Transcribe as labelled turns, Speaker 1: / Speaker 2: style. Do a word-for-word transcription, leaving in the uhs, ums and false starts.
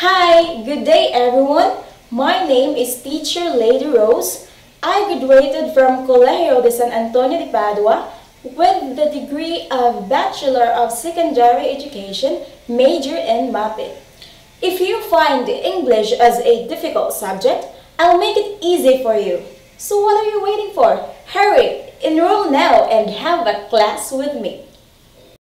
Speaker 1: Hi, good day everyone. My name is Teacher Ladyrose. I graduated from Colegio de San Antonio de Padua with the degree of Bachelor of Secondary Education, major in MAPE. If you find English as a difficult subject, I'll make it easy for you. So what are you waiting for? Hurry, enroll now and have a class with me.